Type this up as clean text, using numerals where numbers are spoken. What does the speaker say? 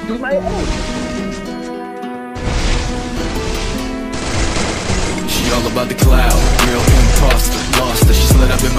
Desmaiou. She all about the cloud, real imposter, lost her. She slid up in